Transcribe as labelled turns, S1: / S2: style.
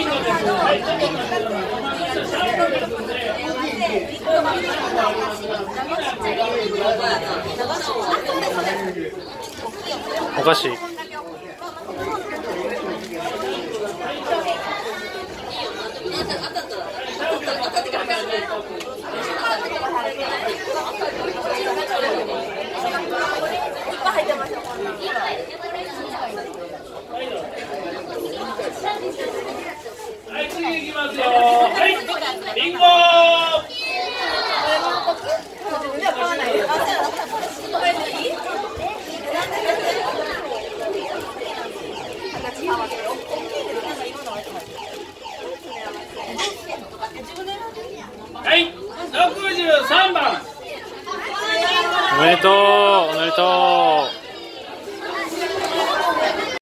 S1: おかしい。
S2: はい、次行きますよ。はい、ビンゴ。はい、63番。
S1: おめでとう、おめでとう。